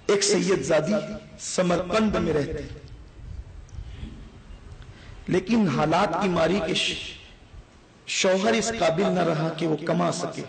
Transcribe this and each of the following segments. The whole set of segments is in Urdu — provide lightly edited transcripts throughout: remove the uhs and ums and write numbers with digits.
ایک سید زادی سمرقند میں رہتی، لیکن حالات کی ماری کے شوہر اس قابل نہ رہا کہ وہ کما سکے،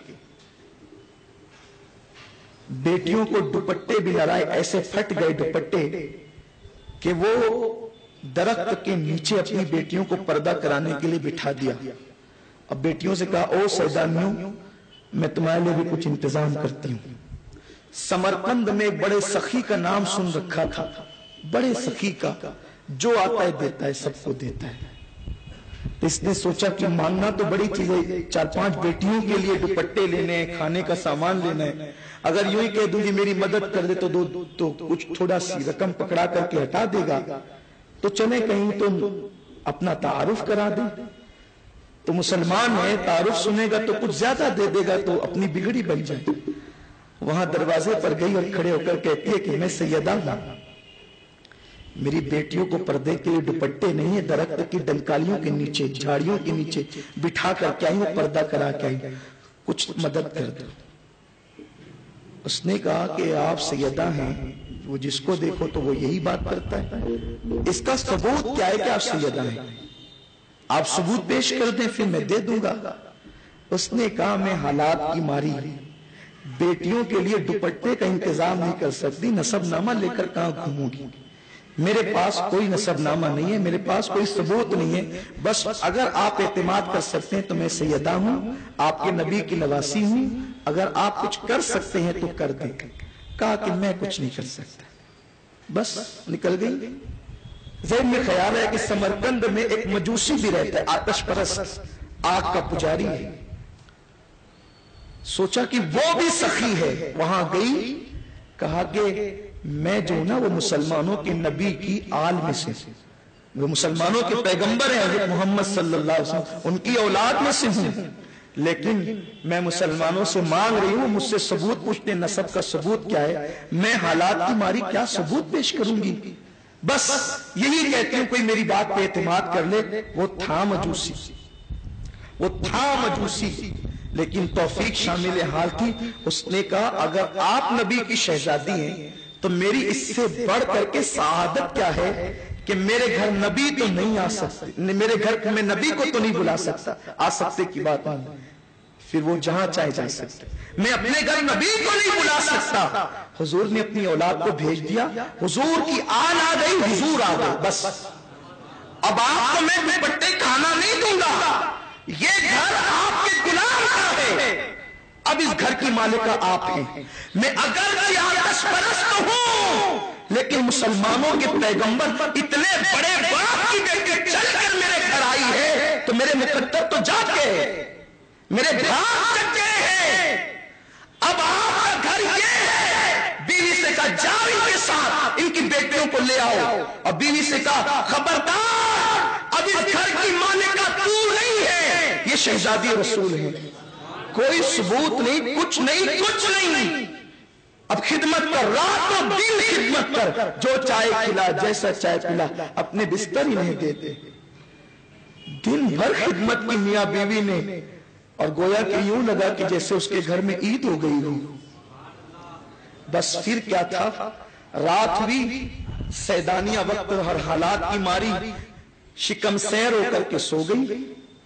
بیٹیوں کو دوپٹے بھی لڑائے، ایسے پھٹ گئے دوپٹے کہ وہ درخت کے نیچے اپنی بیٹیوں کو پردہ کرانے کے لیے بٹھا دیا۔ اب بیٹیوں سے کہا او سیدانیوں، میں تمہارے لیے بھی کچھ انتظام کرتی ہوں۔ سمرقند میں بڑے سخی کا نام سن رکھا تھا، بڑے سخی کا، جو آتا ہے دیتا ہے، سب کو دیتا ہے۔ اس نے سوچا کہ مانگنا تو بڑی چیز ہے، 4-5 بیٹیوں کے لیے دوپٹے لینے ہیں، کھانے کا سامان لینا ہے، اگر یوں ہی کہہ دوں گی میری مدد کر دے تو کچھ تھوڑا سی رقم پکڑا کر کے ہٹا دے گا، تو چلے کہیں تو اپنا تعارف کرا دے، تو مسلمان ہے، تعارف سنے گا تو کچھ زیادہ دے دے گا تو اپنی بگڑی بن جائے۔ وہاں دروازے پر گئی اور کھڑے ہو کر کہتی ہے کہ میں سیدہ ہوں، میری بیٹیوں کو پردے کے لیے دوپٹے نہیں ہے، درخت کی ڈنکالیوں کے نیچے، جھاڑیوں کے نیچے بٹھا کر کے آئی ہوں، پردہ کرا کے آئی، کچھ مدد کر دو۔ اس نے کہا کہ آپ سیدہ ہیں، وہ جس کو دیکھو تو وہ یہی بات کرتا ہے، اس کا ثبوت کیا ہے کہ آپ سیدہ ہیں؟ آپ ثبوت پیش کر دیں پھر میں دے دوں گا۔ اس نے کہا میں حالات کی ماری بیٹیوں کے لیے دوپٹے کا انتظام نہیں کر سکتی، نسب نامہ لے کر کہاں گھوموں گی، میرے پاس کوئی نسب نامہ نہیں ہے، میرے پاس کوئی ثبوت نہیں ہے، بس اگر آپ اعتماد کر سکتے ہیں تو میں سیدہ ہوں، آپ کے نبی کی نواسی ہوں، اگر آپ کچھ کر سکتے ہیں تو کر دیں۔ کہا کہ میں کچھ نہیں کر سکتا، بس نکل گئی۔ ذہن میں خیال ہے کہ سمرقند میں ایک مجوسی بھی رہتا ہے، آتش پرست، آگ کا پجاری ہے، سوچا کہ وہ بھی سخی ہے، وہاں گئی، کہا کہ میں جو نا وہ مسلمانوں کے نبی کی آل میں سے، وہ مسلمانوں کے پیغمبر ہیں حضرت محمد صلی اللہ علیہ وسلم، ان کی اولاد میں سے ہوں، لیکن میں مسلمانوں سے مانگ رہی ہوں، مجھ سے ثبوت پوچھتے، نسب کا ثبوت کیا ہے، میں حالات کی ماری کیا ثبوت پیش کروں گی، بس یہی کہتی ہوں کوئی میری بات پہ اعتماد کر لے۔ وہ تھا مجوسی، وہ تھا مجوسی، لیکن توفیق شامل حال تھی۔ اس نے کہا اگر آپ نبی کی شہزادی ہیں تو میری اس سے بڑھ کر کے سعادت کیا ہے کہ میرے گھر نبی تو نہیں آ سکتے، میرے گھر میں نبی کو تو نہیں بلا سکتا، آ سکتے کی بات نہیں، پھر وہ جہاں چاہے جا سکتے، میں اپنے گھر نبی کو نہیں بلا سکتا۔ حضور نے اپنی اولاد کو بھیج دیا، حضور کی آل آ گئی، حضور آ گئے، بس اب آپ کو میں دوپٹے کھانا نہیں دوں گا، یہ گھر آپ کے غلام کا ہے، اب اس گھر کی مالکہ آپ ہیں، میں اگر آتش پرست ہوں لیکن مسلمانوں کے پیغمبر اتنے بڑے باپ کی بیٹی چل کر میرے گھر آئی ہے تو میرے مقدر تو جاگ گئے، میرے بھاگ چکے ہیں، اب آپ کا گھر یہ ہے۔ بیوی سے کہا جاؤ ان کے ساتھ، ان کی بیٹیوں کو لے آؤ، اور بیوی سے کہا خبردار اب اس گھر کی مالکہ تو نہیں ہے، یہ شہزادی رسول ہے، کوئی ثبوت نہیں، کچھ نہیں، کچھ نہیں، اب خدمت کر، رات و دن خدمت کر، جو چائے کھلا، جیسا چائے پلا، اپنے بستر ہی نہیں دیتے، دن بھر خدمت کی میاں بیوی نے، اور گویا کہ یوں لگا کہ جیسے اس کے گھر میں عید ہو گئی ہو۔ بس پھر کیا تھا، رات ہوئی، سیدانیہ وقت ہر حالات کی ماری شکم سیر ہو کر کے سو گئی۔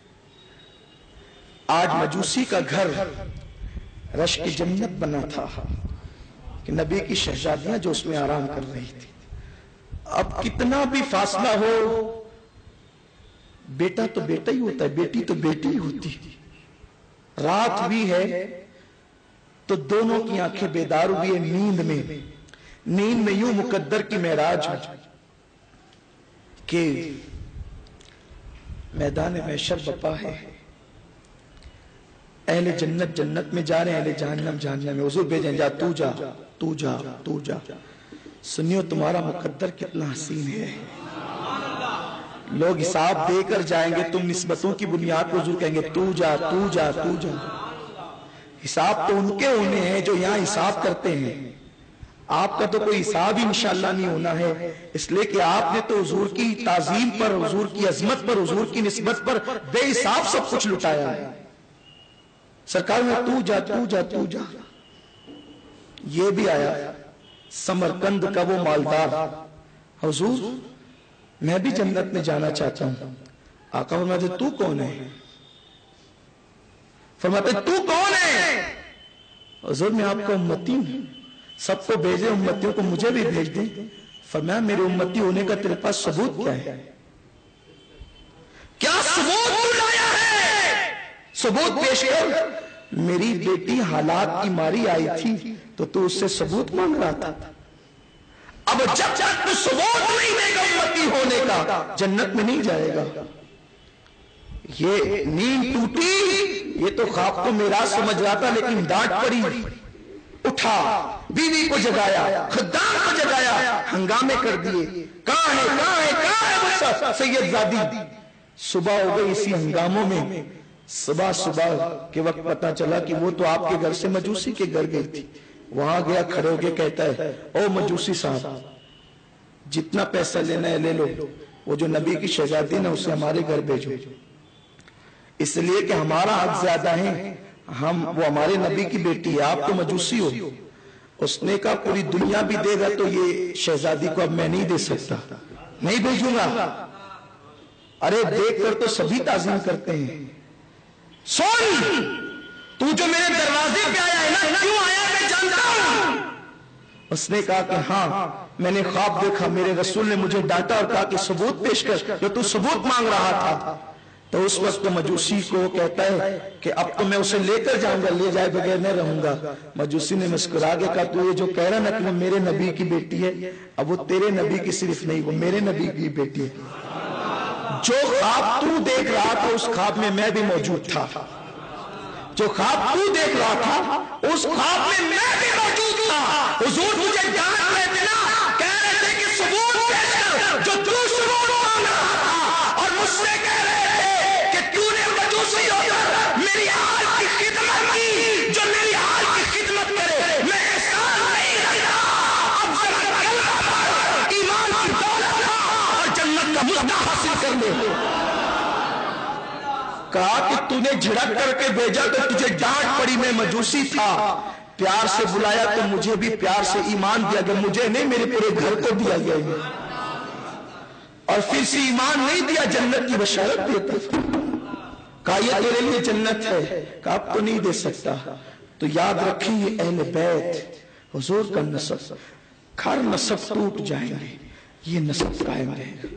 آج مجوسی کا گھر رشک جنت بنا تھا کہ نبی کی شہزادیاں جو اس میں آرام کر رہی تھی۔ اب کتنا بھی فاصلہ ہو، بیٹا تو بیٹا ہی ہوتا ہے، بیٹی تو بیٹی ہی ہوتی، رات بھی ہے تو دونوں کی آنکھیں بیدار ہوئی ہیں نیند میں یوں مقدر کی معراج ہو کہ میدان محشر بپا ہے، اہل جنت جنت میں جا رہے ہیں، اہل جہنم جہنم میں، حضور بھیجیں جا، تو جا تو جا تو جا۔ سنیو تمہارا مقدر کتنا حسین ہے، لوگ حساب دے کر جائیں گے، تم نسبتوں کی بنیاد پر حضور کہیں گے تو جا تو جا تو جا۔ حساب تو ان کے ہونے ہیں جو یہاں حساب کرتے ہیں، آپ کا تو کوئی حساب ہی انشاءاللہ نہیں ہونا ہے، اس لیے کہ آپ نے تو حضور کی تعظیم پر، حضور کی عظمت پر، حضور کی نسبت پر بے حساب سب کچھ لٹایا ہے۔ سرکار میں تو جا تو جا تو جا، یہ بھی آیا، समरकंद का वो मालदार, हुजूर मैं भी जन्नत में जाना चाहता हूं। आका फरमाते तू कौन है? फरमाते तू कौन है? हुजूर मैं आपका उम्मती हूं, सबको भेजे उम्मतियों को मुझे भी भेज दे। फरमाया मेरे उम्मती होने का तेरे पास सबूत क्या है? क्या सबूत तू लाया है? सबूत पेश कर। मेरी बेटी हालात की मारी आई थी तो तू उससे सबूत मांग रहा था। अब जब तक तू सबूत नहीं देगा उम्मती होने का, जन्नत में नहीं जाएगा। ये नींद टूटी, ये तो ख्वाब को मेरा समझ रहा था, लेकिन डांट पड़ी। उठा, बीवी को जगाया, खुद्दाम को जगाया, हंगामे कर दिए। कहां है, कहां है, कहां है वो सैयदजादी? सुबह हो गई इसी हंगामों में। सुबह सुबह के वक्त पता चला कि वो तो आपके घर से मजूसी के घर गई थी। वहां गया, खड़े होके कहता है ओ मजूसी साहब, जितना पैसा लेना है ले लो, वो जो नबी की शहजादी ना उसे हमारे घर भेजो, इसलिए कि हमारा हक ज्यादा है, वो हमारे नबी की बेटी है, आप तो मजूसी हो। उसने कहा पूरी दुनिया भी देगा तो ये शहजादी को अब मैं नहीं दे सकता, नहीं भेजूंगा। अरे देखकर तो सभी ताज़ीम करते हैं। सुन, तू जो मेरे दरवाजे पे आया है ना, क्यों आया मैं जानता हूं। उसने कहा कि हाँ मैंने ख्वाब देखा, मेरे रसूल ने मुझे डांटा और कहा कि सबूत पेश कर, जो तू सबूत मांग रहा था। तो उस वक्त मजूसी को कहता है कि अब तो मैं उसे लेकर जाऊंगा, ले जाए बगैर नहीं रहूंगा। मजूसी ने मुस्कुरा के कहा तू ये जो कह रहा ना कि वो मेरे नबी की बेटी है, अब वो तेरे नबी की सिर्फ नहीं, वो मेरे नबी की बेटी है। जो ख्वाब तू देख रहा था उस ख्वाब में मैं भी मौजूद था। जो ख्वाब तू देख रहा था उस ख्वाब में मैं भी मौजूद था। हुजूर मुझे डांट रहे थे ना, कह रहे थे कि सबूत पेश कर, जो तू सबूत मांग रहा था, और मुझसे कह रहे थे कि तूने मजूसी होकर मेरी हाल की खिदमत की। जो मेरी हाल की खिदमत करे मैं एहसान नहीं करता। अब जरा कलमा पढ़, ईमान की दौलत ला और जन्नत का मुद्दा हासिल कर ले। कहा कि तूने झिड़क करके भेजा तो तुझे डांट पड़ी, मैं मजूसी था। प्यार से बुलाया तो मुझे भी प्यार से ईमान दिया गया, मुझे नहीं मेरे पूरे घर को दिया गया। और फिर से ईमान नहीं दिया, जन्नत की बशारत देता। कहा ये तेरे लिए जन्नत है, कहा अब तो नहीं दे सकता। तो याद रखिए अहले बैत, हुजूर का नसब, हर नसब टूट जाएंगे, ये नसब कायम रहेगा।